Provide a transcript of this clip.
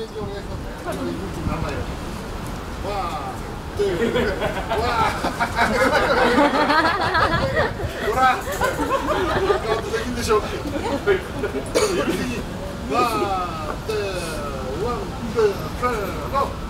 ページお願いしますね。名前を。わー、という。わー。ほら。カウントできるでしょうか。指的に。わー、ワン、ツー、スリー、ゴー。